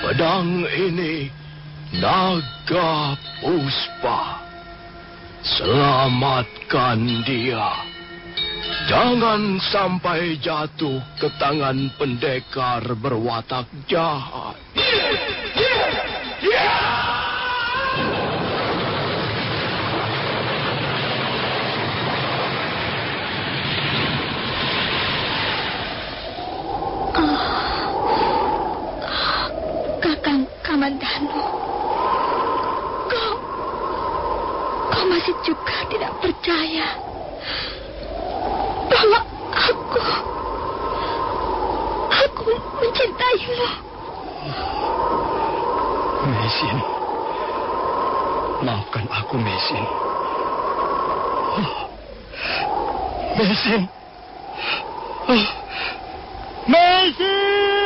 Pedang ini naga puspa. Selamatkan dia. Jangan sampai jatuh ke tangan pendekar berwatak jahat. Kakang Kamandanu, kau masih juga tidak percaya bahwa aku mencintaimu. Mesin, maafkan aku, Mesin. Mesin. Mesin!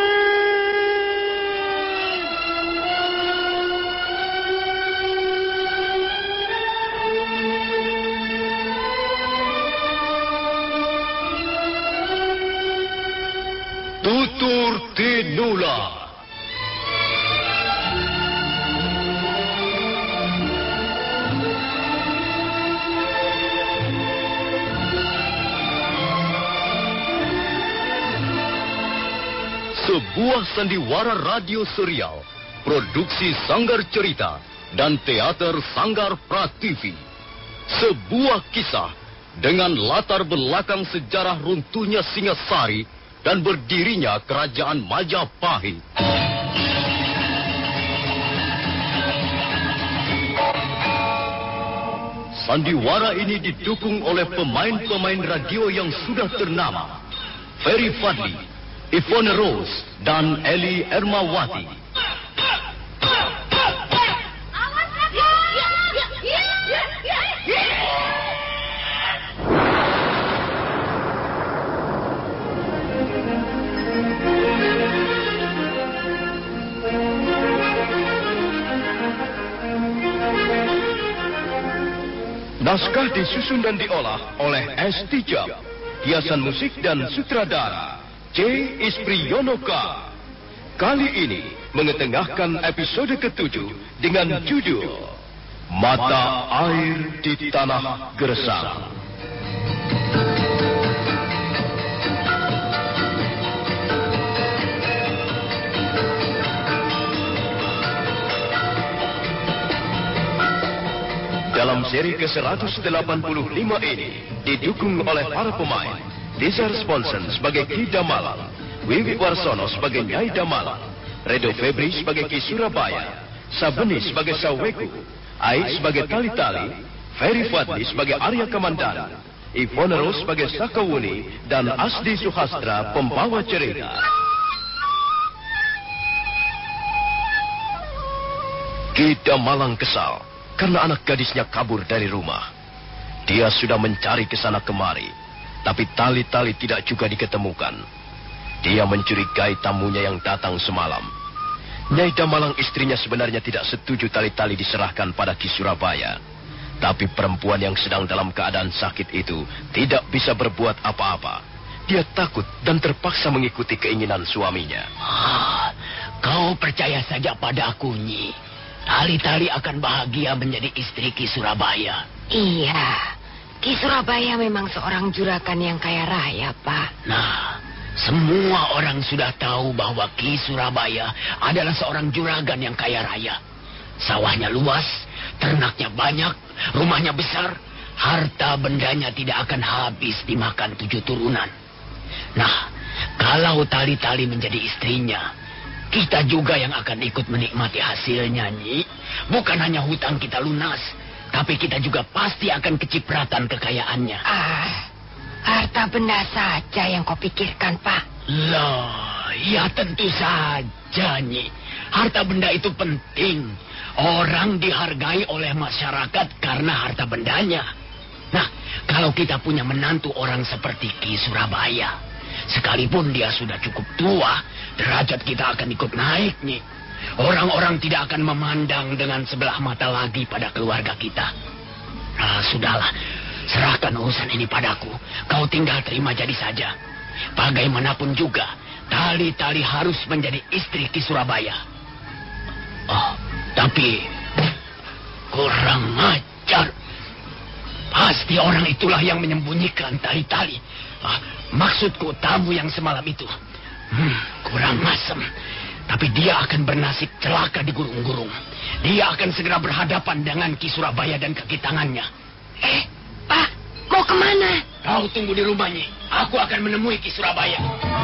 Tutur Tinula. Sebuah sandiwara radio serial, produksi Sanggar Cerita dan Teater Sanggar Prativi. Sebuah kisah dengan latar belakang sejarah runtuhnya Singasari dan berdirinya Kerajaan Majapahit. Sandiwara ini didukung oleh pemain-pemain radio yang sudah ternama. Ferry Fadli, Ivone Rose, dan Eli Ermawati. Naskah disusun dan diolah oleh S. Tijab. Hiasan musik dan sutradara C. Ispriyonoka. Kali ini mengetengahkan episode ke-7 dengan judul Mata Air di Tanah Gersang. Dalam seri ke-185 ini didukung oleh para pemain Dizar Sponsen sebagai Ki Damalang, Wiwi Warsono sebagai Nyai Damalang, Redo Febri sebagai Ki Surabaya, Sabeni sebagai Saweku, Ai sebagai Tali-Tali, Ferry Fadli sebagai Arya Kamandanu, Ivone Rose sebagai Sakawuni, dan Asdi Suhastra pembawa cerita. Ki Damalang kesal karena anak gadisnya kabur dari rumah. Dia sudah mencari ke sana kemari, tapi Tali-Tali tidak juga diketemukan. Dia mencurigai tamunya yang datang semalam. Nyai Damalang istrinya sebenarnya tidak setuju Tali-Tali diserahkan pada Ki Surabaya. Tapi perempuan yang sedang dalam keadaan sakit itu tidak bisa berbuat apa-apa. Dia takut dan terpaksa mengikuti keinginan suaminya. Kau percaya saja padaku, Nyi. Tali-Tali akan bahagia menjadi istri Ki Surabaya. Iya, Ki Surabaya memang seorang juragan yang kaya raya, Pak. Nah, semua orang sudah tahu bahwa Ki Surabaya adalah seorang juragan yang kaya raya. Sawahnya luas, ternaknya banyak, rumahnya besar, harta bendanya tidak akan habis dimakan 7 turunan. Nah, kalau Tali-Tali menjadi istrinya, kita juga yang akan ikut menikmati hasilnya, Nyi. Bukan hanya hutang kita lunas, tapi kita juga pasti akan kecipratan kekayaannya. Harta benda saja yang kau pikirkan, Pak. Lah, ya tentu saja, Nyi. Harta benda itu penting. Orang dihargai oleh masyarakat karena harta bendanya. Nah, kalau kita punya menantu orang seperti Ki Surabaya, sekalipun dia sudah cukup tua, derajat kita akan ikut naik, Nyi. Orang-orang tidak akan memandang dengan sebelah mata lagi pada keluarga kita. Nah, sudahlah. Serahkan urusan ini padaku. Kau tinggal terima jadi saja. Bagaimanapun juga, Tali-Tali harus menjadi istri Ki Surabaya. Tapi kurang ajar. Pasti orang itulah yang menyembunyikan tali-tali. Maksudku tamu yang semalam itu. Kurang asem. Tapi dia akan bernasib celaka di gurung-gurung. Dia akan segera berhadapan dengan Ki Surabaya dan kaki tangannya. Pak, mau kemana? Kau tunggu di rumahnya. Aku akan menemui Ki Surabaya.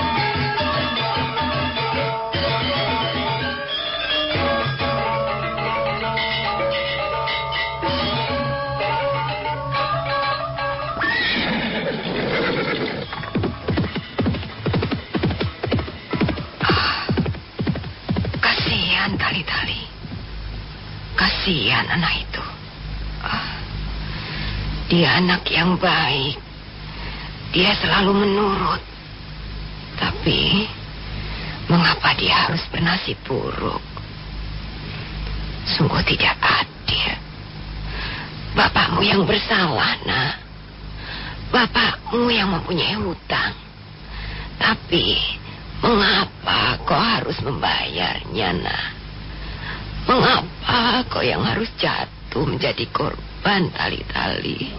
Tali-tali. Kasihan anak itu. Dia anak yang baik. Dia selalu menurut. Tapi mengapa dia harus bernasib buruk? Sungguh tidak adil. Bapakmu yang bersalah, nak. Bapakmu yang mempunyai hutang. Tapi mengapa kau harus membayarnya, nak? Mengapa kau yang harus jatuh menjadi korban tali-tali?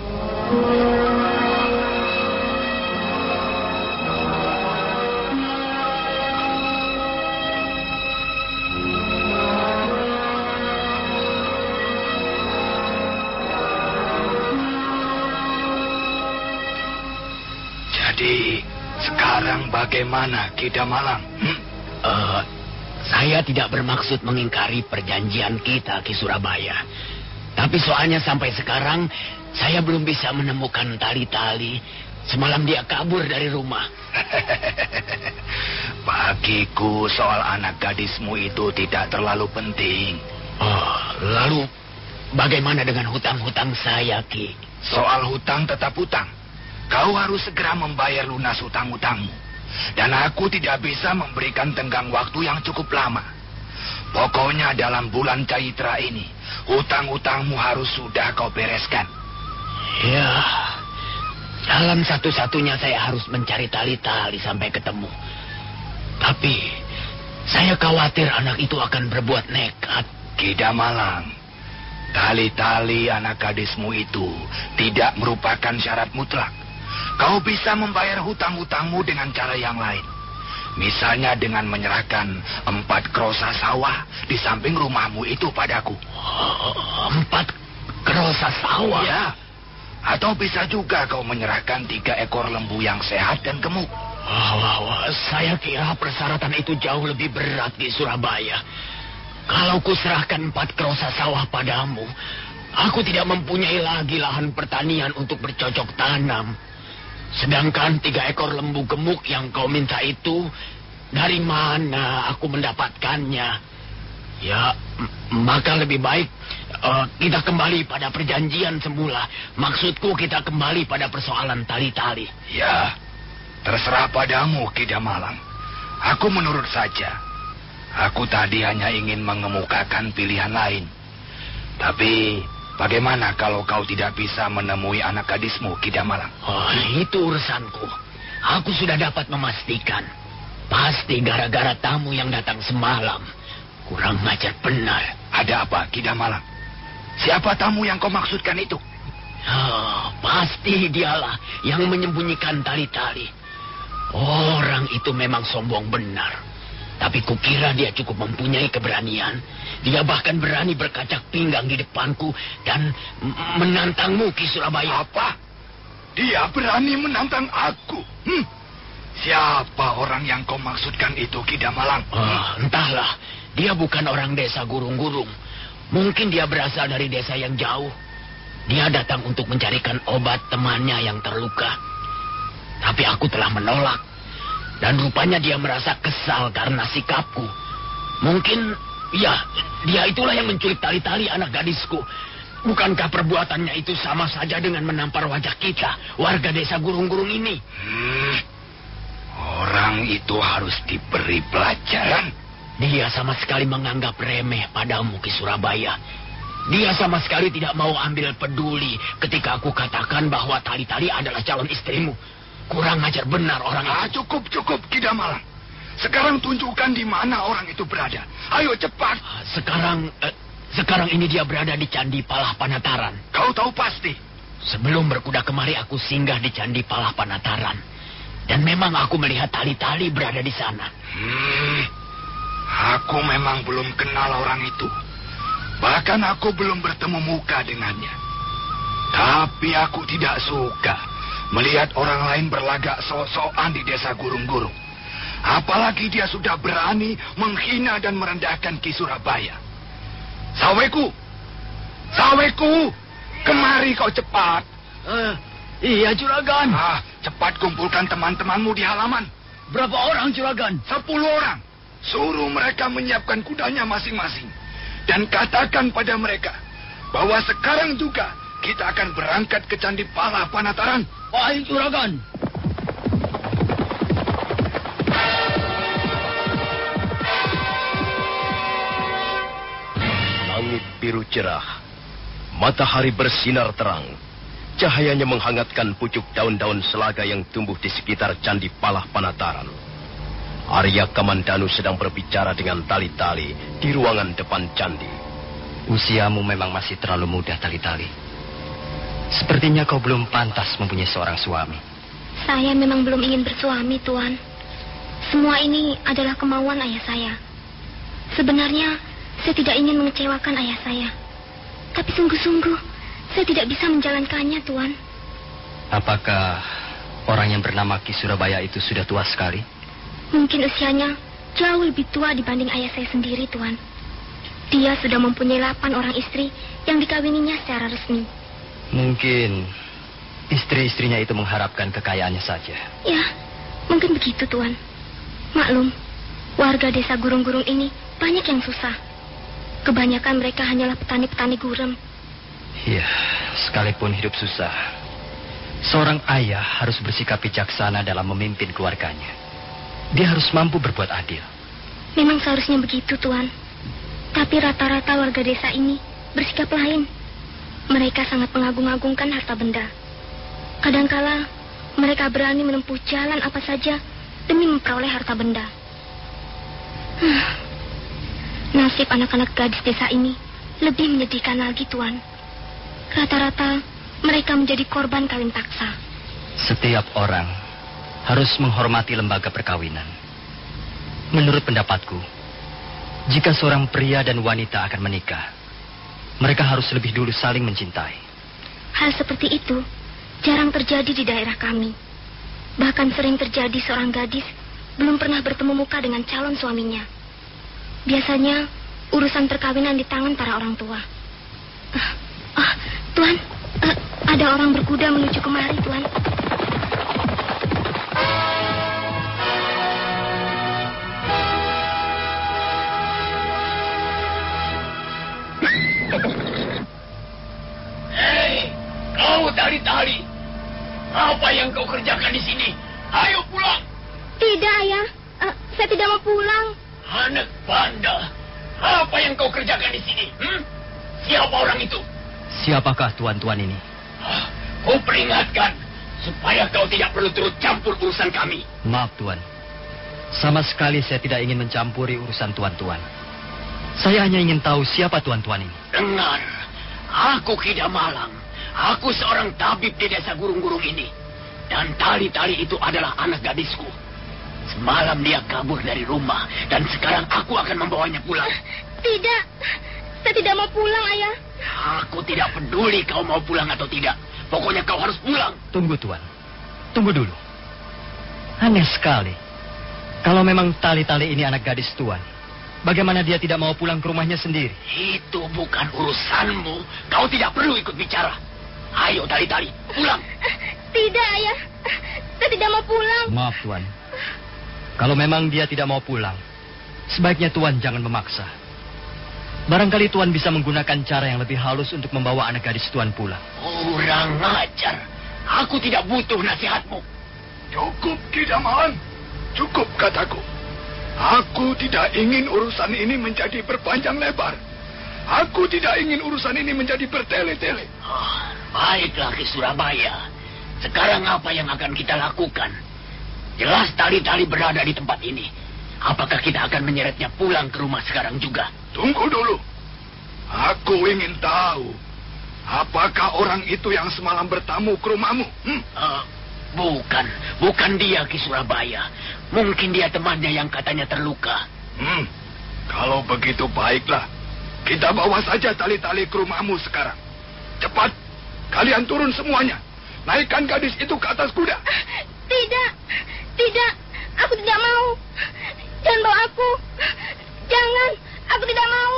Jadi, sekarang bagaimana, Ki Damalang? Saya tidak bermaksud mengingkari perjanjian kita, Ki Surabaya. Tapi soalnya sampai sekarang, saya belum bisa menemukan tali-tali. Semalam dia kabur dari rumah. Bagiku soal anak gadismu itu tidak terlalu penting. Lalu bagaimana dengan hutang-hutang saya, Ki? Soal hutang tetap hutang. Kau harus segera membayar lunas hutang-hutangmu. Dan aku tidak bisa memberikan tenggang waktu yang cukup lama. Pokoknya dalam bulan Caitra ini, hutang-hutangmu harus sudah kau bereskan. Ya, jalan satu-satunya saya harus mencari tali-tali sampai ketemu. Tapi, saya khawatir anak itu akan berbuat nekat. Ki Damalang, tali-tali anak gadismu itu tidak merupakan syarat mutlak. Kau bisa membayar hutang-hutangmu dengan cara yang lain. Misalnya dengan menyerahkan 4 krosa sawah di samping rumahmu itu padaku. 4 krosa sawah? Ya. Atau bisa juga kau menyerahkan 3 ekor lembu yang sehat dan gemuk. Saya kira persyaratan itu jauh lebih berat di Surabaya. Kalau kuserahkan 4 krosa sawah padamu, aku tidak mempunyai lagi lahan pertanian untuk bercocok tanam. Sedangkan 3 ekor lembu gemuk yang kau minta itu, dari mana aku mendapatkannya? Ya, maka lebih baik kita kembali pada perjanjian semula. Maksudku kita kembali pada persoalan tali-tali. Ya, terserah padamu, Ki Damalang. Aku menurut saja. Aku tadi hanya ingin mengemukakan pilihan lain. Tapi bagaimana kalau kau tidak bisa menemui anak gadismu, Ki Damalang? Itu urusanku. Aku sudah dapat memastikan. Pasti gara-gara tamu yang datang semalam. Kurang ajar benar. Ada apa, Ki Damalang? Siapa tamu yang kau maksudkan itu? Pasti dialah yang menyembunyikan tali-tali. Orang itu memang sombong benar. Tapi kukira dia cukup mempunyai keberanian. Dia bahkan berani berkacak pinggang di depanku dan menantangmu, Ki Surabaya. Apa? Dia berani menantang aku? Siapa orang yang kau maksudkan itu, Ki Damalang? Entahlah. Dia bukan orang desa Gurung-Gurung. Mungkin dia berasal dari desa yang jauh. Dia datang untuk mencarikan obat temannya yang terluka. Tapi aku telah menolak. Dan rupanya dia merasa kesal karena sikapku. Mungkin, ya, dia itulah yang menculik tali-tali anak gadisku. Bukankah perbuatannya itu sama saja dengan menampar wajah kita, warga desa Gurung-Gurung ini? Orang itu harus diberi pelajaran. Dia sama sekali menganggap remeh padamu, Ki Surabaya. Dia sama sekali tidak mau ambil peduli ketika aku katakan bahwa tali-tali adalah calon istrimu. Kurang ajar benar orang itu. Cukup, Ki Damalang. Sekarang tunjukkan di mana orang itu berada. Ayo cepat. Sekarang ini dia berada di Candi Palah Panataran. Kau tahu pasti? Sebelum berkuda kemari aku singgah di Candi Palah Panataran. Dan memang aku melihat tali-tali berada di sana. Aku memang belum kenal orang itu. Bahkan aku belum bertemu muka dengannya. Tapi aku tidak suka melihat orang lain berlagak sok-sokan di desa Gurung-Gurung. Apalagi dia sudah berani menghina dan merendahkan Ki Surabaya. Saweku! Kemari kau cepat. Iya, Juragan. Cepat kumpulkan teman-temanmu di halaman. Berapa orang, Juragan? 10 orang. Suruh mereka menyiapkan kudanya masing-masing. Dan katakan pada mereka bahwa sekarang juga kita akan berangkat ke Candi Palah Panataran. Baik, Juragan. Langit biru cerah. Matahari bersinar terang. Cahayanya menghangatkan pucuk daun-daun selaga yang tumbuh di sekitar Candi Palah Panataran. Arya Kamandanu sedang berbicara dengan Tali-Tali di ruangan depan candi. Usiamu memang masih terlalu muda, Tali-Tali. Sepertinya kau belum pantas mempunyai seorang suami. Saya memang belum ingin bersuami, Tuan. Semua ini adalah kemauan ayah saya. Sebenarnya, saya tidak ingin mengecewakan ayah saya. Tapi sungguh-sungguh, saya tidak bisa menjalankannya, Tuan. Apakah orang yang bernama Ki Surabaya itu sudah tua sekali? Mungkin usianya jauh lebih tua dibanding ayah saya sendiri, Tuan. Dia sudah mempunyai 8 orang istri yang dikawininya secara resmi. Mungkin istri-istrinya itu mengharapkan kekayaannya saja. Ya, mungkin begitu, Tuan. Maklum, warga desa Gurung-Gurung ini banyak yang susah. Kebanyakan mereka hanyalah petani-petani gurem. Iya, sekalipun hidup susah, seorang ayah harus bersikap bijaksana dalam memimpin keluarganya. Dia harus mampu berbuat adil. Memang seharusnya begitu, Tuan. Tapi rata-rata warga desa ini bersikap lain. Mereka sangat mengagung-agungkan harta benda. Kadangkala mereka berani menempuh jalan apa saja demi memperoleh harta benda. Nasib anak-anak gadis desa ini lebih menyedihkan lagi, Tuan. Rata-rata mereka menjadi korban kawin paksa. Setiap orang harus menghormati lembaga perkawinan. Menurut pendapatku, jika seorang pria dan wanita akan menikah, mereka harus lebih dulu saling mencintai. Hal seperti itu jarang terjadi di daerah kami. Bahkan sering terjadi seorang gadis belum pernah bertemu muka dengan calon suaminya. Biasanya urusan perkawinan di tangan para orang tua. Tuan, ada orang berkuda menuju kemari, Tuan. Hei, kau Tali-Tali. Apa yang kau kerjakan di sini? Ayo pulang. Tidak, Ayah. Saya tidak mau pulang. Anak bandel. Apa yang kau kerjakan di sini? Siapa orang itu? Siapakah tuan-tuan ini? Kau peringatkan supaya kau tidak perlu turut campur urusan kami. Maaf, Tuan. Sama sekali saya tidak ingin mencampuri urusan tuan-tuan. Saya hanya ingin tahu siapa tuan-tuan ini. Dengar, aku Ki Damalang. Aku seorang tabib di desa Gurung-Gurung ini. Dan Tali-Tali itu adalah anak gadisku. Semalam dia kabur dari rumah. Dan sekarang aku akan membawanya pulang. Tidak, saya tidak mau pulang, Ayah. Aku tidak peduli kau mau pulang atau tidak. Pokoknya kau harus pulang. Tunggu, Tuan. Tunggu dulu. Aneh sekali. Kalau memang Tali-Tali ini anak gadis Tuan, bagaimana dia tidak mau pulang ke rumahnya sendiri? Itu bukan urusanmu. Kau tidak perlu ikut bicara. Ayo, Tali-Tali, pulang. Tidak, Ayah. Saya tidak mau pulang. Maaf, Tuan. Kalau memang dia tidak mau pulang, sebaiknya Tuan jangan memaksa. Barangkali Tuan bisa menggunakan cara yang lebih halus untuk membawa anak gadis Tuan pulang. Kurang ajar. Aku tidak butuh nasihatmu. Cukup, Ki Damalang. Cukup, kataku. Aku tidak ingin urusan ini menjadi berpanjang lebar. Aku tidak ingin urusan ini menjadi bertele-tele. Baiklah, Ki Surabaya. Sekarang apa yang akan kita lakukan? Jelas Tali-Tali berada di tempat ini. apakah kita akan menyeretnya pulang ke rumah sekarang juga? Tunggu dulu. Aku ingin tahu, apakah orang itu yang semalam bertamu ke rumahmu? Bukan dia, Ki Surabaya. Mungkin dia temannya yang katanya terluka. Kalau begitu baiklah. Kita bawa saja tali-tali ke rumahmu sekarang. Cepat, kalian turun semuanya. Naikkan gadis itu ke atas kuda. Tidak, aku tidak mau. Jangan bawa aku. Jangan, aku tidak mau.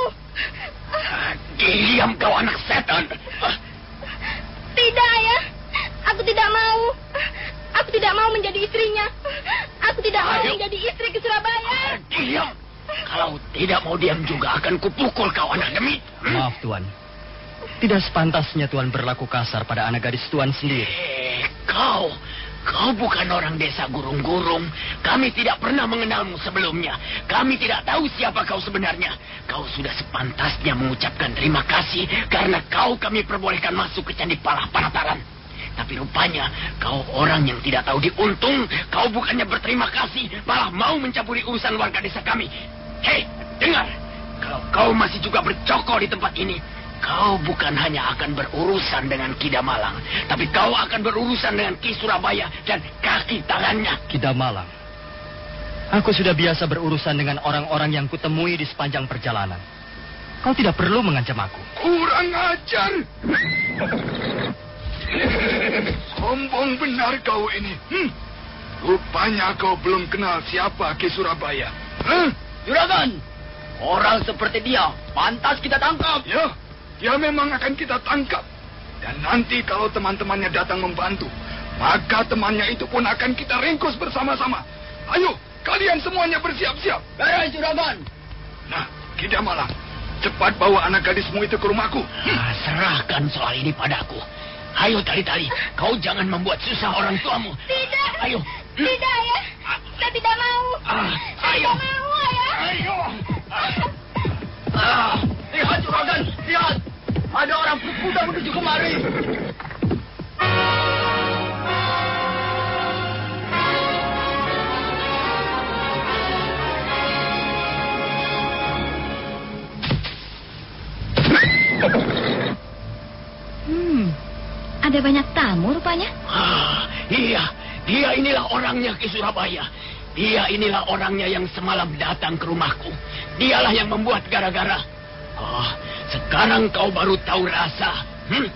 Diam kau anak setan. Tidak, Ayah. Aku tidak mau. Aku tidak mau menjadi istrinya. Aku tidak mau menjadi istri Ki Surabaya. Diam. Kalau tidak mau diam juga akan kupukul kau anak demit. Maaf, Tuan. Tidak sepantasnya Tuan berlaku kasar pada anak gadis Tuan sendiri. Kau bukan orang desa Gurung-Gurung. Kami tidak pernah mengenalmu sebelumnya. Kami tidak tahu siapa kau sebenarnya. Kau sudah sepantasnya mengucapkan terima kasih karena kami perbolehkan masuk ke Candi Palah Panataran. Tapi rupanya kau orang yang tidak tahu diuntung. Kau bukannya berterima kasih, malah mau mencampuri urusan warga desa kami. Hei, dengar. Kalau kau masih juga bercokol di tempat ini, kau bukan hanya akan berurusan dengan Ki Damalang, tapi kau akan berurusan dengan Ki Surabaya dan kaki tangannya. Ki Damalang, aku sudah biasa berurusan dengan orang-orang yang kutemui di sepanjang perjalanan. Kau tidak perlu mengancam aku. Kurang ajar. Sombong benar kau ini. Rupanya kau belum kenal siapa Ki Surabaya. Juragan, orang seperti dia pantas kita tangkap. Ya, dia memang akan kita tangkap. Dan nanti kalau teman-temannya datang membantu, maka temannya itu pun akan kita ringkus bersama-sama. Ayo, kalian semuanya bersiap-siap. Beres, Juragan. Nah, Ki Damalang, cepat bawa anak gadismu itu ke rumahku. Serahkan soal ini padaku. Ayo, Tali-Tali, kau jangan membuat susah orang tuamu. Tidak. Ayo. Tidak, Ayah. Saya tidak mau. Saya tidak mau, Ayah. Ayo. Lihat, Juragan, lihat. Ada orang berkuda menuju kemari. Ada banyak tamu rupanya. Iya, dia inilah orangnya Ki Surabaya. Dia inilah orangnya yang semalam datang ke rumahku. Dialah yang membuat gara-gara. Sekarang kau baru tahu rasa.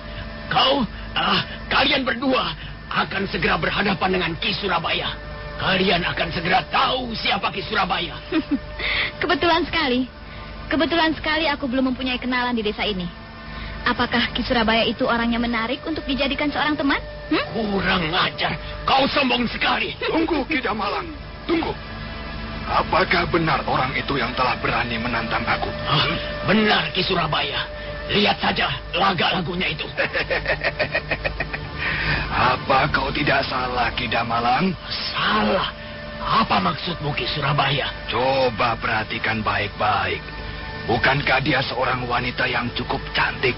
Kalian berdua akan segera berhadapan dengan Ki Surabaya. Kalian akan segera tahu siapa Ki Surabaya. Kebetulan sekali aku belum mempunyai kenalan di desa ini. Apakah Ki Surabaya itu orangnya menarik untuk dijadikan seorang teman? Kurang ajar. Kau sombong sekali. Tunggu, Ki Damalang. Tunggu. Apakah benar orang itu yang telah berani menantang aku? Benar, Ki Surabaya. Lihat saja laga-lagunya itu. Apa kau tidak salah, Ki Damalang? Salah. Apa maksudmu, Ki Surabaya? Coba perhatikan baik-baik. Bukankah dia seorang wanita yang cukup cantik?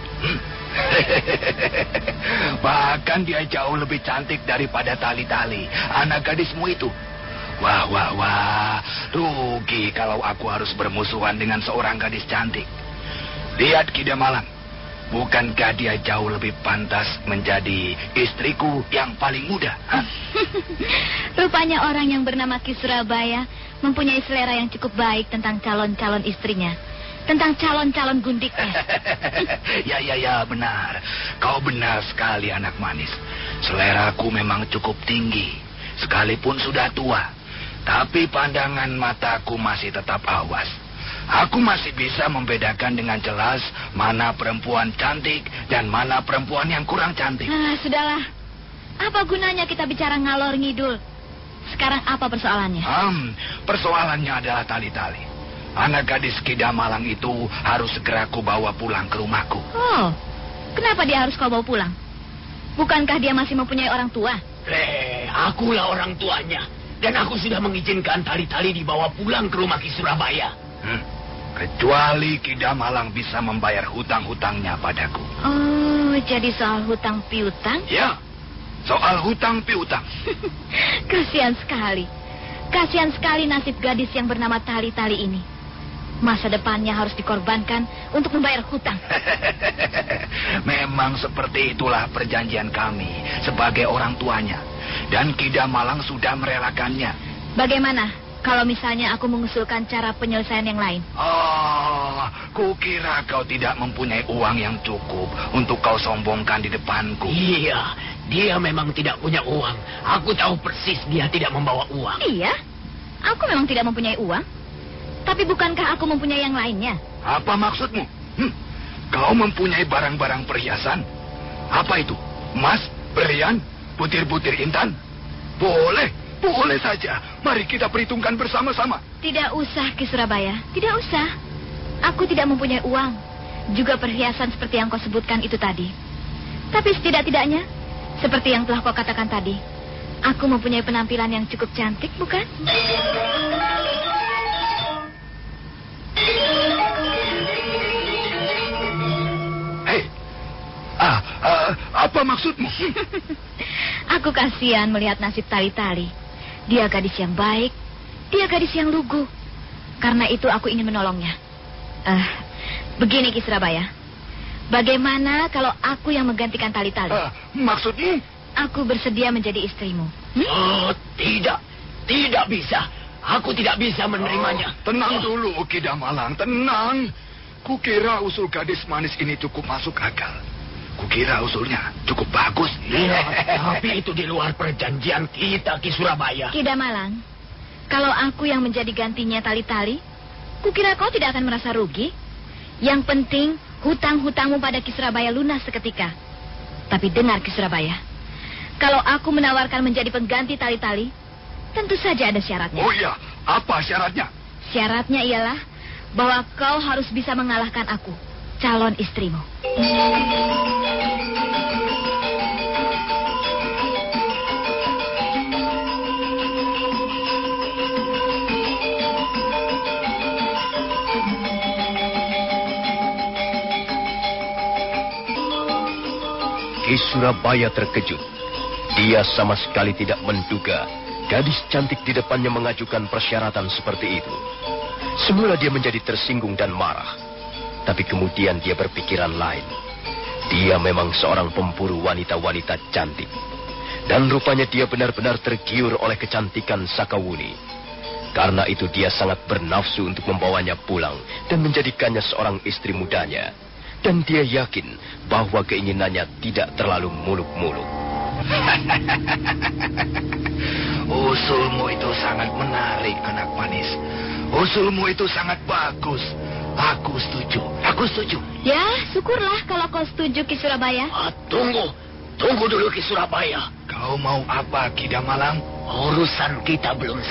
Bahkan dia jauh lebih cantik daripada Tali-Tali, anak gadismu itu. Wah. Rugi kalau aku harus bermusuhan dengan seorang gadis cantik. Lihat Ki Damalang. Bukankah dia jauh lebih pantas menjadi istriku yang paling muda? Rupanya orang yang bernama Ki Surabaya mempunyai selera yang cukup baik tentang calon-calon istrinya. Tentang calon-calon gundiknya. Ya, benar. Kau benar sekali, anak manis. Seleraku memang cukup tinggi. Sekalipun sudah tua. Tapi pandangan mataku masih tetap awas. Aku masih bisa membedakan dengan jelas mana perempuan cantik dan mana perempuan yang kurang cantik. Sudahlah. Apa gunanya kita bicara ngalor ngidul? Sekarang apa persoalannya? Persoalannya adalah Tali-Tali. Anak gadis Ki Damalang itu harus segera kau bawa pulang ke rumahku. Oh, kenapa dia harus kau bawa pulang? Bukankah dia masih mempunyai orang tua? Akulah orang tuanya. Dan aku sudah mengizinkan Tali-Tali dibawa pulang ke rumah Ki Surabaya. Kecuali Ki Damalang bisa membayar hutang-hutangnya padaku. Oh, jadi soal hutang piutang? Ya, soal hutang piutang. Kasihan sekali. Kasihan sekali nasib gadis yang bernama Tali-Tali ini. Masa depannya harus dikorbankan untuk membayar hutang. Memang seperti itulah perjanjian kami sebagai orang tuanya. Dan Ki Damalang sudah merelakannya. Bagaimana kalau misalnya aku mengusulkan cara penyelesaian yang lain? Oh, kukira kau tidak mempunyai uang yang cukup untuk kau sombongkan di depanku. Iya, dia memang tidak punya uang. Aku tahu persis dia tidak membawa uang. Iya, aku memang tidak mempunyai uang. Tapi bukankah aku mempunyai yang lainnya? Apa maksudmu? Kau mempunyai barang-barang perhiasan? Apa itu? Emas, berlian, butir-butir intan? Boleh, boleh saja. Mari kita perhitungkan bersama-sama. Tidak usah, Ki Surabaya. Tidak usah. Aku tidak mempunyai uang. Juga perhiasan seperti yang kau sebutkan itu tadi. Tapi setidak-tidaknya, seperti yang telah kau katakan tadi, aku mempunyai penampilan yang cukup cantik, bukan? Hei, apa maksudmu? Aku kasihan melihat nasib Tali-Tali. Dia gadis yang baik, dia gadis yang lugu. Karena itu aku ingin menolongnya. Begini Ki Surabaya. Bagaimana kalau aku yang menggantikan Tali-Tali? Maksudmu? Aku bersedia menjadi istrimu. Oh, tidak. Tidak bisa. Aku tidak bisa menerimanya. Tenang dulu, Ki Damalang, tenang. Kukira usul gadis manis ini cukup masuk akal. Kukira usulnya cukup bagus. Iya, tapi itu di luar perjanjian kita, Ki Surabaya. Ki Damalang, kalau aku yang menjadi gantinya Tali-Tali, kukira kau tidak akan merasa rugi. Yang penting, hutang-hutangmu pada Ki Surabaya lunas seketika. Tapi dengar, Ki Surabaya, kalau aku menawarkan menjadi pengganti Tali-Tali, tentu saja ada syaratnya. Oh iya, apa syaratnya? Syaratnya ialah bahwa kau harus bisa mengalahkan aku, calon istrimu. Ki Surabaya terkejut. Dia sama sekali tidak menduga gadis cantik di depannya mengajukan persyaratan seperti itu. Semula dia menjadi tersinggung dan marah. Tapi kemudian dia berpikiran lain. Dia memang seorang pemburu wanita-wanita cantik. Dan rupanya dia benar-benar tergiur oleh kecantikan Sakawuni. Karena itu dia sangat bernafsu untuk membawanya pulang dan menjadikannya seorang istri mudanya. Dan dia yakin bahwa keinginannya tidak terlalu muluk-muluk. Usulmu itu sangat menarik, anak manis. Usulmu itu sangat bagus. Aku setuju. Aku setuju. Ya, syukurlah kalau kau setuju, Ki Surabaya. Tunggu dulu, Ki Surabaya. Kau mau apa, Ki Damalang? Urusan kita belum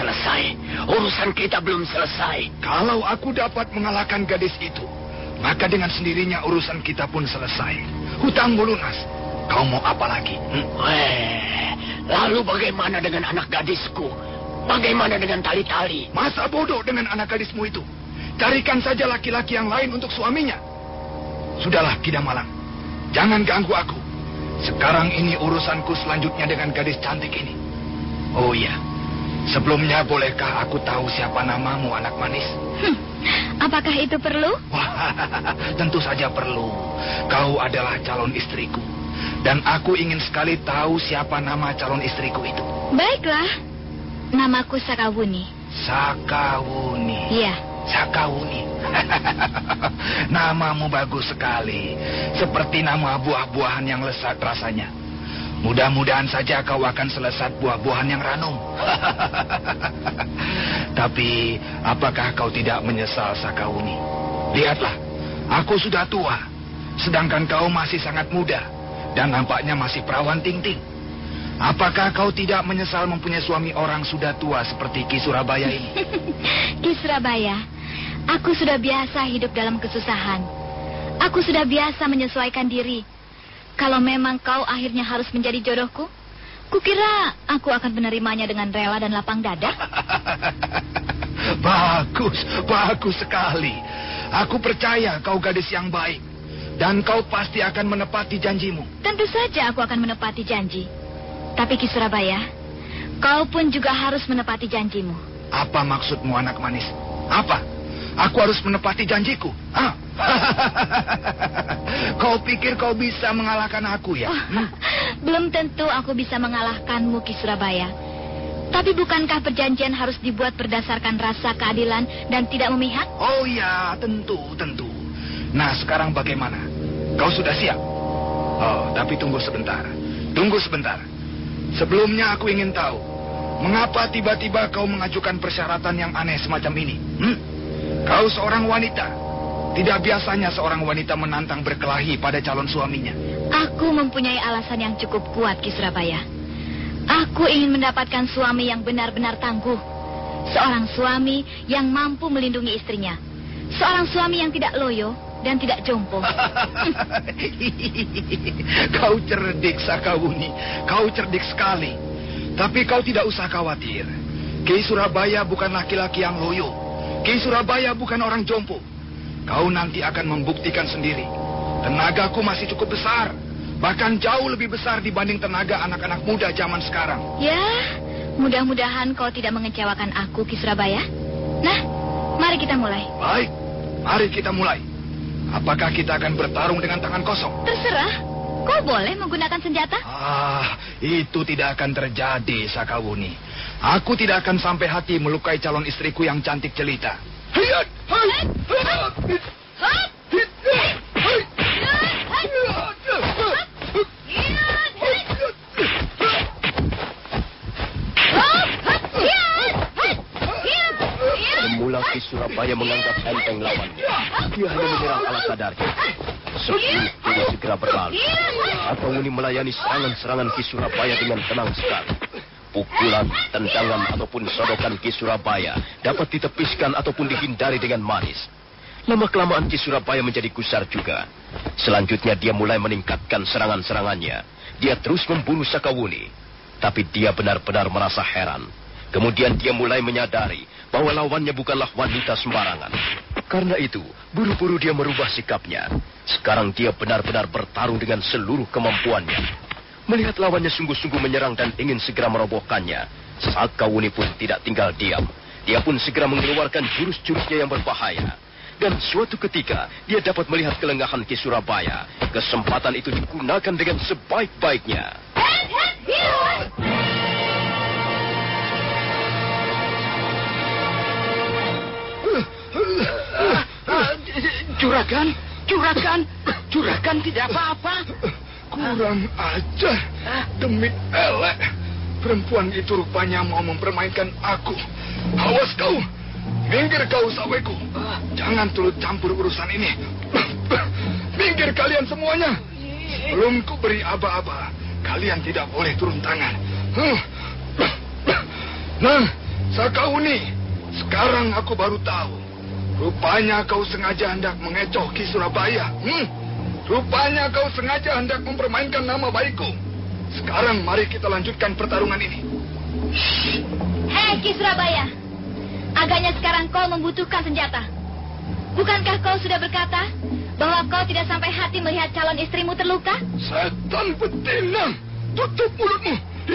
selesai. Kalau aku dapat mengalahkan gadis itu, maka dengan sendirinya urusan kita pun selesai. Hutangmu lunas. Kau mau apa lagi? Lalu bagaimana dengan anak gadisku? Bagaimana dengan Tali-Tali? Masa bodoh dengan anak gadismu itu? Carikan saja laki-laki yang lain untuk suaminya. Sudahlah, Ki Damalang. Jangan ganggu aku. Sekarang ini urusanku selanjutnya dengan gadis cantik ini. Oh iya, sebelumnya bolehkah aku tahu siapa namamu, anak manis? Apakah itu perlu? Wah, tentu saja perlu. Kau adalah calon istriku. Dan aku ingin sekali tahu siapa nama calon istriku itu. Baiklah, namaku Sakawuni. Sakawuni. Iya. Sakawuni. Namamu bagus sekali. Seperti nama buah-buahan yang lezat rasanya. Mudah-mudahan saja kau akan selesat buah-buahan yang ranum. Tapi, apakah kau tidak menyesal, Sakawuni? Lihatlah, aku sudah tua. Sedangkan kau masih sangat muda. Dan nampaknya masih perawan ting-ting. Apakah kau tidak menyesal mempunyai suami orang sudah tua seperti Ki Surabaya ini? Ki Surabaya, aku sudah biasa hidup dalam kesusahan. Aku sudah biasa menyesuaikan diri. Kalau memang kau akhirnya harus menjadi jodohku, kukira aku akan menerimanya dengan rela dan lapang dada. Bagus sekali. Aku percaya kau gadis yang baik. Dan kau pasti akan menepati janjimu. Tentu saja aku akan menepati janji. Tapi Ki Surabaya, Kau pun juga harus menepati janjimu. Apa maksudmu, anak manis? Apa? Aku harus menepati janjiku? Hah? Kau pikir kau bisa mengalahkan aku ya? Belum tentu aku bisa mengalahkanmu, Ki Surabaya. Tapi bukankah perjanjian harus dibuat berdasarkan rasa keadilan dan tidak memihak? Oh ya, tentu. Nah, sekarang bagaimana? Kau sudah siap? Oh, tapi tunggu sebentar. Sebelumnya aku ingin tahu, mengapa tiba-tiba kau mengajukan persyaratan yang aneh semacam ini? Kau seorang wanita. Tidak biasanya seorang wanita menantang berkelahi pada calon suaminya. Aku mempunyai alasan yang cukup kuat, Ki Surabaya. Aku ingin mendapatkan suami yang benar-benar tangguh. Seorang suami yang mampu melindungi istrinya. Seorang suami yang tidak loyo dan tidak jompo. Kau cerdik, Sakawuni. Kau cerdik sekali. Tapi kau tidak usah khawatir. Ki Surabaya bukan laki-laki yang loyo. Ki Surabaya bukan orang jompo. Kau nanti akan membuktikan sendiri. Tenagaku masih cukup besar. Bahkan jauh lebih besar dibanding tenaga anak-anak muda zaman sekarang. Ya, mudah-mudahan kau tidak mengecewakan aku, Ki Surabaya. Nah, mari kita mulai. Baik, mari kita mulai. Apakah kita akan bertarung dengan tangan kosong? Terserah. Kau boleh menggunakan senjata? Itu tidak akan terjadi, Sakawuni. Aku tidak akan sampai hati melukai calon istriku yang cantik jelita. Semula Ki Surabaya menganggap enteng lawannya. Dia hanya menyerang ala kadarnya. Sebelum dia segera berlalu, Sakawuni melayani serangan-serangan Ki Surabaya dengan tenang sekali. Pukulan, tendangan, ataupun sodokan Ki Surabaya dapat ditepiskan ataupun dihindari dengan manis. Lama-kelamaan Ki Surabaya menjadi gusar juga. Selanjutnya dia mulai meningkatkan serangan-serangannya. Dia terus membunuh Sakawuni. Tapi dia benar-benar merasa heran. Kemudian dia mulai menyadari bahwa lawannya bukanlah wanita sembarangan. Karena itu, buru-buru dia merubah sikapnya. Sekarang dia benar-benar bertarung dengan seluruh kemampuannya. Melihat lawannya sungguh-sungguh menyerang dan ingin segera merobohkannya, Sakawuni pun tidak tinggal diam. Dia pun segera mengeluarkan jurus-jurusnya yang berbahaya. Dan suatu ketika, dia dapat melihat kelengahan Ki Surabaya. Kesempatan itu digunakan dengan sebaik-baiknya. Juragan tidak apa-apa. Kurang ajar. Demi elek. Perempuan itu rupanya mau mempermainkan aku. Awas kau. Minggir kau, saweku. Jangan turut campur urusan ini. Minggir kalian semuanya. Belum ku beri aba-aba. Kalian tidak boleh turun tangan. Nah, Sakawuni. Sekarang aku baru tahu. Rupanya kau sengaja hendak mengecoh Ki Surabaya. Rupanya kau sengaja hendak mempermainkan nama baikku. Sekarang mari kita lanjutkan pertarungan ini. Hei Ki Surabaya, agaknya sekarang kau membutuhkan senjata. Bukankah kau sudah berkata bahwa kau tidak sampai hati melihat calon istrimu terluka? Setan betina, tutup mulutmu.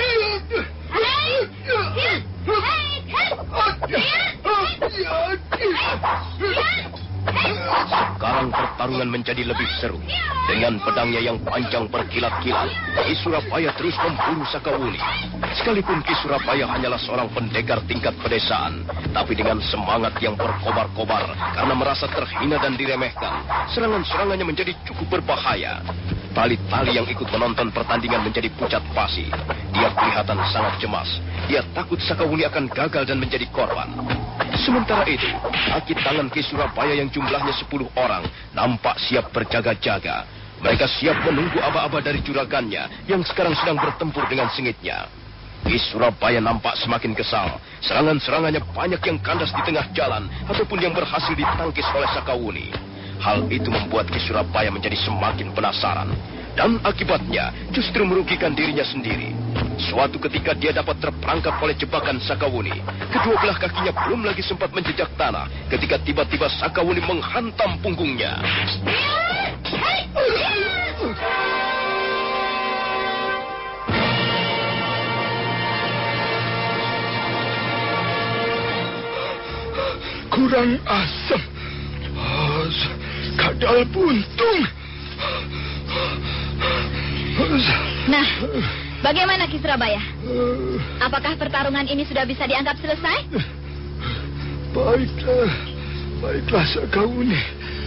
Sekarang pertarungan menjadi lebih seru. Dengan pedangnya yang panjang berkilat-kilat, Ki Surabaya terus memburu Sakawuni. Sekalipun Ki Surabaya hanyalah seorang pendekar tingkat pedesaan, tapi dengan semangat yang berkobar-kobar karena merasa terhina dan diremehkan, serangan-serangannya menjadi cukup berbahaya. Tali-tali yang ikut menonton pertandingan menjadi pucat pasi. Dia kelihatan sangat cemas. Dia takut Sakawuni akan gagal dan menjadi korban. Sementara itu, kaki tangan Ki Surabaya yang jumlahnya 10 orang nampak siap berjaga-jaga. Mereka siap menunggu aba-aba dari juragannya yang sekarang sedang bertempur dengan sengitnya. Ki Surabaya nampak semakin kesal. Serangan-serangannya banyak yang kandas di tengah jalan ataupun yang berhasil ditangkis oleh Sakawuni. Hal itu membuat Ki Surabaya menjadi semakin penasaran. Dan akibatnya justru merugikan dirinya sendiri. Suatu ketika dia dapat terperangkap oleh jebakan Sakawuni. Kedua belah kakinya belum lagi sempat menjejak tanah ketika tiba-tiba Sakawuni menghantam punggungnya. kurang asam. Kadal buntung. Nah, bagaimana Ki Surabaya? Apakah pertarungan ini sudah bisa dianggap selesai? Baiklah Sakawuni.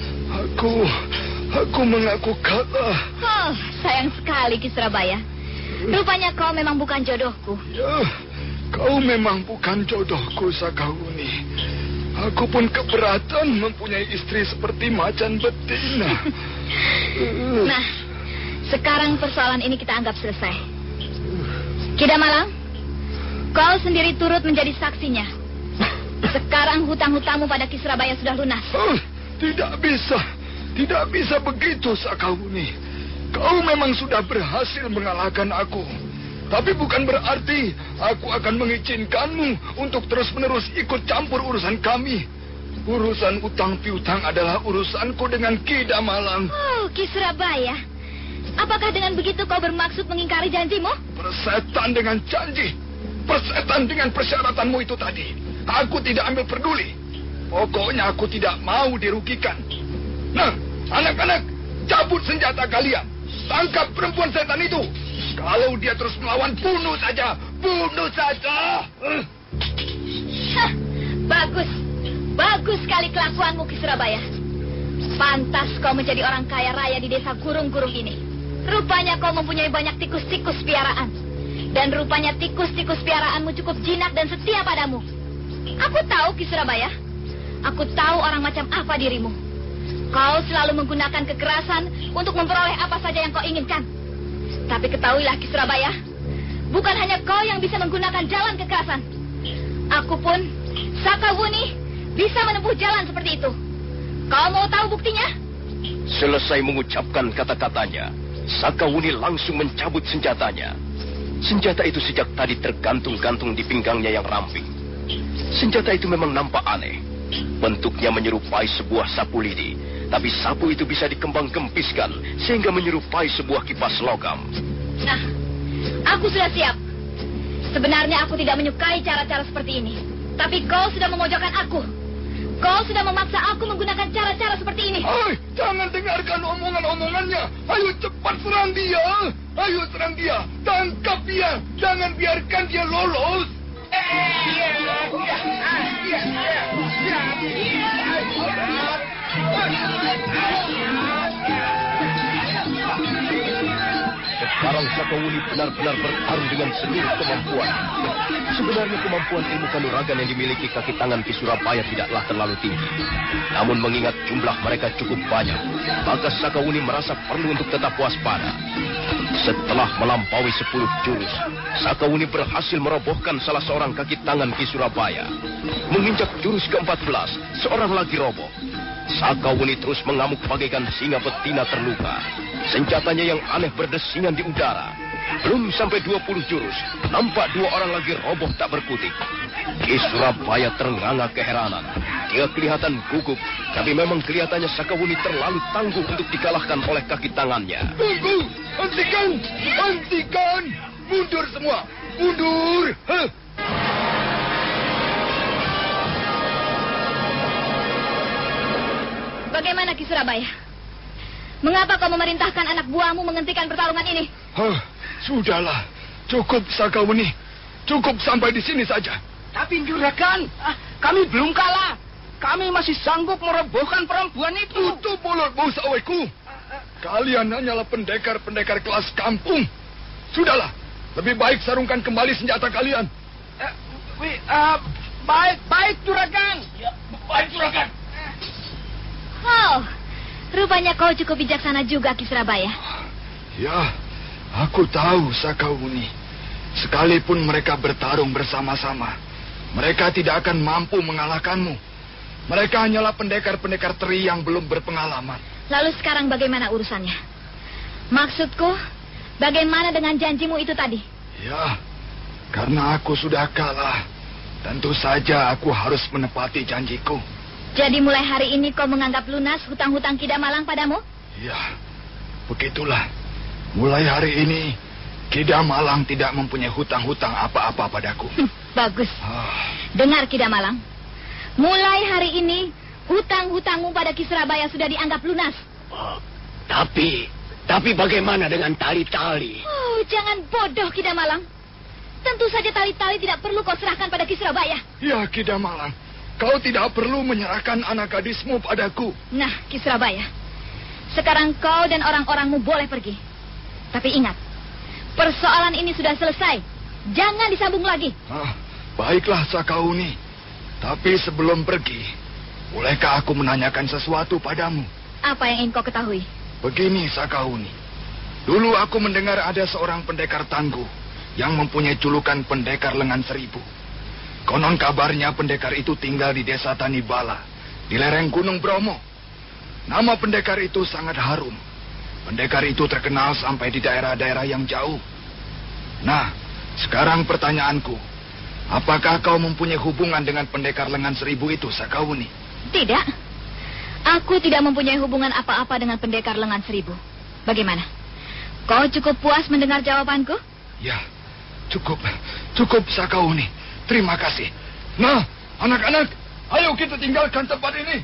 Aku mengaku kalah. Oh, sayang sekali Ki Surabaya. Rupanya kau memang bukan jodohku. Ya, kau memang bukan jodohku, Sakawuni. Aku pun keberatan mempunyai istri seperti macan betina. Nah, sekarang persoalan ini kita anggap selesai. Kidamalang, kau sendiri turut menjadi saksinya. Sekarang hutang-hutangmu pada Ki Surabaya sudah lunas. Tidak bisa begitu, Sakawuni. Kau memang sudah berhasil mengalahkan aku. Tapi bukan berarti aku akan mengizinkanmu untuk terus-menerus ikut campur urusan kami. Urusan utang piutang adalah urusanku dengan Kidamalang. Oh, Ki Surabaya. Apakah dengan begitu kau bermaksud mengingkari janjimu? Persetan dengan janji. Persetan dengan persyaratanmu itu tadi. Aku tidak ambil peduli. Pokoknya aku tidak mau dirugikan. Nah, anak-anak, cabut senjata kalian. Tangkap perempuan setan itu. Kalau dia terus melawan, bunuh saja. Bunuh saja. Hah, bagus. Bagus sekali kelakuanmu, Ki Surabaya. Pantas kau menjadi orang kaya raya di desa gurung-gurung ini. Rupanya kau mempunyai banyak tikus-tikus piaraan. Dan rupanya tikus-tikus piaraanmu cukup jinak dan setia padamu. Aku tahu, Ki Surabaya. Aku tahu orang macam apa dirimu. Kau selalu menggunakan kekerasan untuk memperoleh apa saja yang kau inginkan. Tapi ketahuilah, Ki Surabaya, bukan hanya kau yang bisa menggunakan jalan kekerasan. Aku pun, Sakawuni, bisa menempuh jalan seperti itu. Kau mau tahu buktinya? Selesai mengucapkan kata-katanya, Sakawuni langsung mencabut senjatanya. Senjata itu sejak tadi tergantung-gantung di pinggangnya yang ramping. Senjata itu memang nampak aneh. Bentuknya menyerupai sebuah sapu lidi, tapi sapu itu bisa dikembang-kempiskan sehingga menyerupai sebuah kipas logam. Nah, aku sudah siap. Sebenarnya aku tidak menyukai cara-cara seperti ini. Tapi kau sudah memojokkan aku. Kau sudah memaksa aku menggunakan cara-cara seperti ini. Jangan dengarkan omongan-omongannya. Ayo cepat serang dia. Ayo serang dia. Tangkap dia. Jangan biarkan dia lolos. Sekarang Sakawuni benar-benar bertarung dengan seluruh kemampuan. Sebenarnya kemampuan ilmu kanuragan yang dimiliki kaki tangan Ki Surabaya tidaklah terlalu tinggi. Namun mengingat jumlah mereka cukup banyak, maka Sakawuni merasa perlu untuk tetap waspada. Setelah melampaui 10 jurus, Sakawuni berhasil merobohkan salah seorang kaki tangan Ki Surabaya. Menginjak jurus ke-14, seorang lagi roboh. Sakawuni terus mengamuk bagaikan singa betina terluka. Senjatanya yang aneh berdesingan di udara. Belum sampai 20 jurus, nampak 2 orang lagi roboh tak berkutik. Ki Surabaya ternganga keheranan. Dia kelihatan gugup, tapi memang kelihatannya Sakawuni terlalu tangguh untuk dikalahkan oleh kaki tangannya. Tunggu! Hentikan! Hentikan! Mundur semua! Mundur! Bagaimana, Ki Surabaya? Mengapa kau memerintahkan anak buahmu menghentikan pertarungan ini? Sudahlah. Cukup, Sakawuni. Cukup sampai di sini saja. Tapi Juragan, kami belum kalah. Kami masih sanggup merobohkan perempuan itu. Tutup mulutmu, saweku. Kalian hanyalah pendekar-pendekar kelas kampung. Sudahlah. Lebih baik sarungkan kembali senjata kalian. Baik, Juragan. Ya, baik, Juragan. Oh, rupanya kau cukup bijaksana juga, Ki Surabaya. Ya, aku tahu, Sakawuni. Sekalipun mereka bertarung bersama-sama, mereka tidak akan mampu mengalahkanmu. Mereka hanyalah pendekar-pendekar teri yang belum berpengalaman. Lalu sekarang bagaimana urusannya? Maksudku, bagaimana dengan janjimu itu tadi? Ya, karena aku sudah kalah, tentu saja aku harus menepati janjiku. Jadi mulai hari ini kau menganggap lunas hutang-hutang Kidamalang padamu? Ya, begitulah. Mulai hari ini, Kidamalang tidak mempunyai hutang-hutang apa-apa padaku. Bagus. Dengar, Kidamalang. Mulai hari ini, hutang-hutangmu pada Ki Surabaya sudah dianggap lunas. Oh, tapi bagaimana dengan tali-tali? Oh, jangan bodoh, Ki Damalang. Tentu saja tali-tali tidak perlu kau serahkan pada Ki Surabaya. Ya, Ki Damalang. Kau tidak perlu menyerahkan anak gadismu padaku. Nah, Ki Surabaya, sekarang kau dan orang-orangmu boleh pergi. Tapi ingat, persoalan ini sudah selesai. Jangan disambung lagi. Baiklah, Sakauni. Tapi sebelum pergi, bolehkah aku menanyakan sesuatu padamu? Apa yang ingin kau ketahui? Begini, Sakauni. Dulu aku mendengar ada seorang pendekar tangguh yang mempunyai julukan pendekar lengan seribu. Konon kabarnya pendekar itu tinggal di desa Tanibala, di lereng Gunung Bromo. Nama pendekar itu sangat harum. Pendekar itu terkenal sampai di daerah-daerah yang jauh. Nah, sekarang pertanyaanku, apakah kau mempunyai hubungan dengan pendekar lengan seribu itu, Sakauni? Tidak. Aku tidak mempunyai hubungan apa-apa dengan pendekar lengan seribu. Bagaimana? Kau cukup puas mendengar jawabanku? Ya, cukup Sakauni. Terima kasih. Nah, anak-anak, ayo kita tinggalkan tempat ini.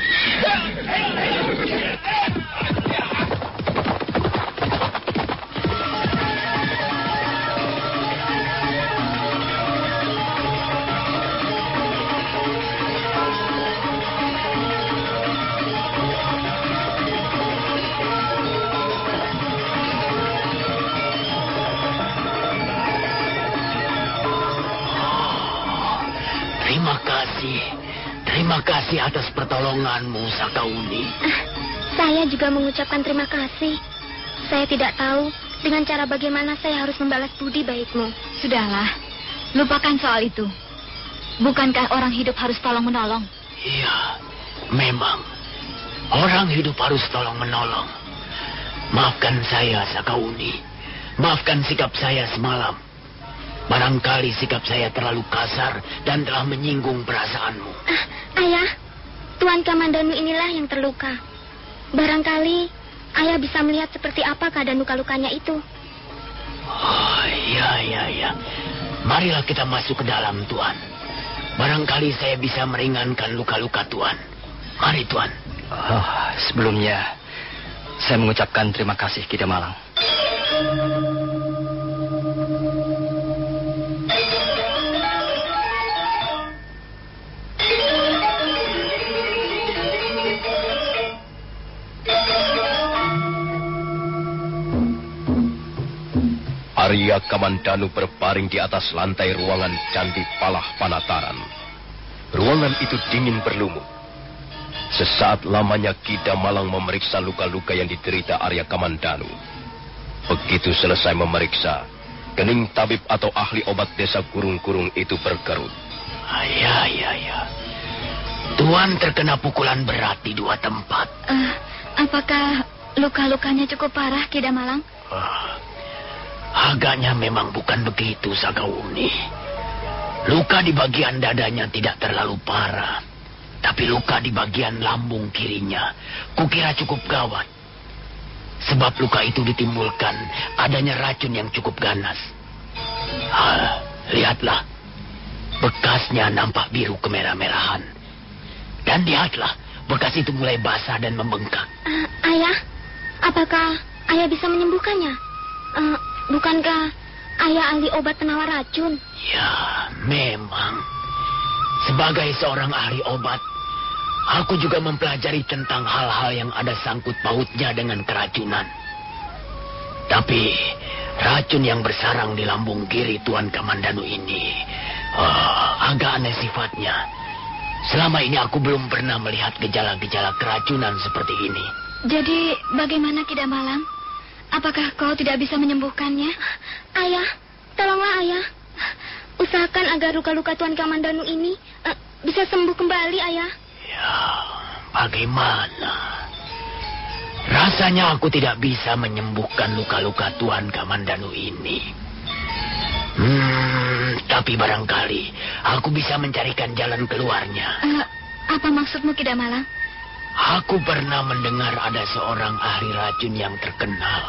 Terima kasih atas pertolonganmu, Sakauni. Saya juga mengucapkan terima kasih. Saya tidak tahu dengan cara bagaimana saya harus membalas budi baikmu. Sudahlah, lupakan soal itu. Bukankah orang hidup harus tolong-menolong? Iya, memang. Orang hidup harus tolong-menolong. Maafkan saya, Sakauni. Maafkan sikap saya semalam. Barangkali sikap saya terlalu kasar dan telah menyinggung perasaanmu. Ayah, Tuan Kamandanu inilah yang terluka. Barangkali ayah bisa melihat seperti apa keadaan luka-lukanya itu. Oh, iya. Marilah kita masuk ke dalam, Tuan. Barangkali saya bisa meringankan luka-luka Tuan. Mari, Tuan. Sebelumnya, saya mengucapkan terima kasih, Ki Damalang. Arya Kamandanu berbaring di atas lantai ruangan Candi Palah Panataran. Ruangan itu dingin berlumut. Sesaat lamanya Ki Damalang memeriksa luka-luka yang diderita Arya Kamandanu. Begitu selesai memeriksa, kening tabib atau ahli obat desa Gurung-Gurung itu berkerut. Ya. Tuan terkena pukulan berat di 2 tempat. Apakah luka-lukanya cukup parah, Ki Damalang? Agaknya memang bukan begitu, Sakauni. Luka di bagian dadanya tidak terlalu parah. Tapi luka di bagian lambung kirinya, kukira cukup gawat. Sebab luka itu ditimbulkan adanya racun yang cukup ganas. Lihatlah. Bekasnya nampak biru kemerah-merahan. Dan lihatlah, bekas itu mulai basah dan membengkak. Ayah, apakah ayah bisa menyembuhkannya? Bukankah ayah ahli obat penawar racun? Ya, memang. Sebagai seorang ahli obat, aku juga mempelajari tentang hal-hal yang ada sangkut pautnya dengan keracunan. Tapi racun yang bersarang di lambung kiri Tuan Kamandanu ini agak aneh sifatnya. Selama ini aku belum pernah melihat gejala-gejala keracunan seperti ini. Jadi bagaimana, Ki Damalang? Apakah kau tidak bisa menyembuhkannya? Ayah, tolonglah ayah. Usahakan agar luka-luka Tuan Kamandanu ini bisa sembuh kembali, ayah. Ya, bagaimana? Rasanya aku tidak bisa menyembuhkan luka-luka Tuan Kamandanu ini. Tapi barangkali aku bisa mencarikan jalan keluarnya. Apa maksudmu, Ki Damalang? Aku pernah mendengar ada seorang ahli racun yang terkenal.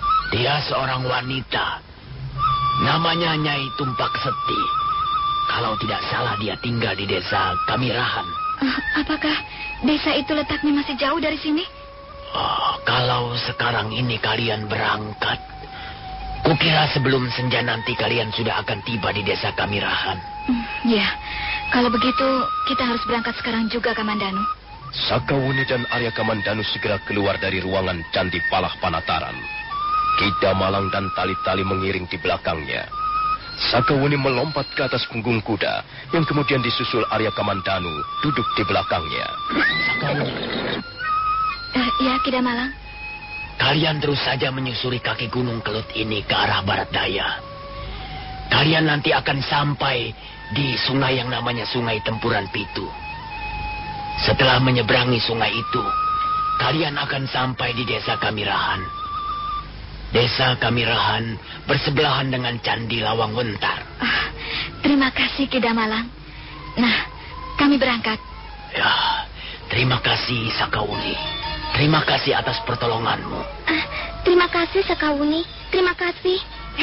Dia seorang wanita. Namanya Nyai Tumpak Seti. Kalau Kalau tidak salah dia tinggal di desa Kamirahan. Apakah desa itu letaknya masih jauh dari sini? Kalau sekarang ini kalian berangkat, kukira sebelum senja nanti kalian sudah akan tiba di desa Kamirahan. Ya, kalau begitu kita harus berangkat sekarang juga, Kamandanu. Sakawuni dan Arya Kamandanu segera keluar dari ruangan Candi Palah Panataran. Ki Damalang dan Tali-Tali mengiring di belakangnya. Sakawuni melompat ke atas punggung kuda, yang kemudian disusul Arya Kamandanu duduk di belakangnya. Sakawuni. Ya, Ki Damalang. Kalian terus saja menyusuri kaki gunung Kelut ini ke arah barat daya. Kalian nanti akan sampai di sungai yang namanya Sungai Tempuran Pitu. Setelah menyeberangi sungai itu, kalian akan sampai di desa Kamirahan. Desa Kamirahan bersebelahan dengan Candi Lawang Wentar. Terima kasih, Ki Damalang. Nah, kami berangkat. Ya, terima kasih Sakawuni. Terima kasih atas pertolonganmu. Terima kasih, Sakawuni. Terima kasih.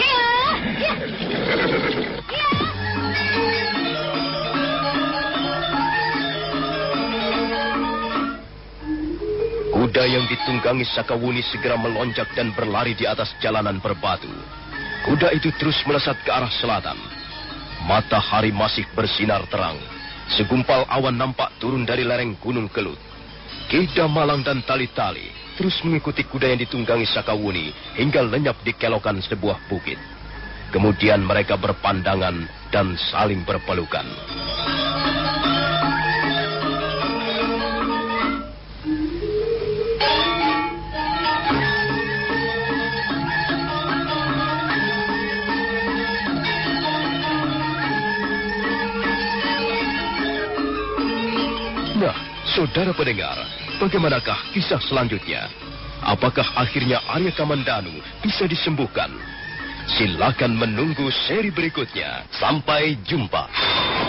Kuda yang ditunggangi Sakawuni segera melonjak dan berlari di atas jalanan berbatu. Kuda itu terus melesat ke arah selatan. Matahari masih bersinar terang. Segumpal awan nampak turun dari lereng Gunung Kelut. Ki Damalang dan Tali-Tali terus mengikuti kuda yang ditunggangi Sakawuni hingga lenyap di kelokan sebuah bukit. Kemudian mereka berpandangan dan saling berpelukan. Nah, saudara pendengar, bagaimanakah kisah selanjutnya? Apakah akhirnya Arya Kamandanu bisa disembuhkan? Silakan menunggu seri berikutnya. Sampai jumpa.